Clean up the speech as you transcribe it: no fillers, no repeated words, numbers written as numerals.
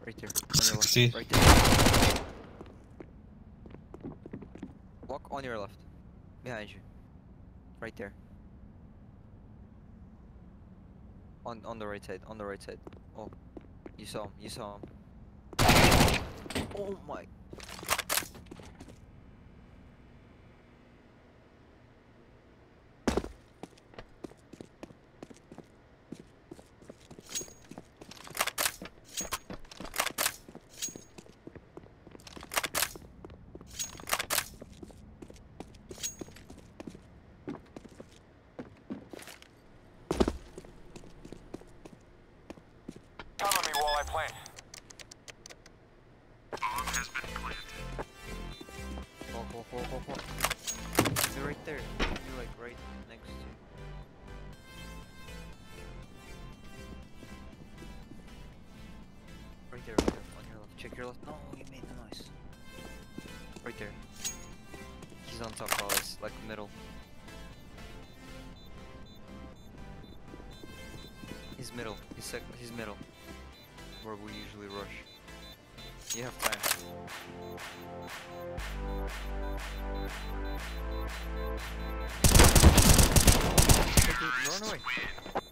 Right there. On your left. See? Right there. Walk on your left. Behind you. Right there. On the right side. On the right side. Oh. You saw him. You saw him. Oh my. Cover me while I plant. Bomb has been planted. Walk. You're right there. You're like right next to. Right there. On your left. Check your left. No, you made the noise. Right there. He's on top probably. Like middle. He's middle. He's middle. Where we usually rush. You have time. Okay, run away.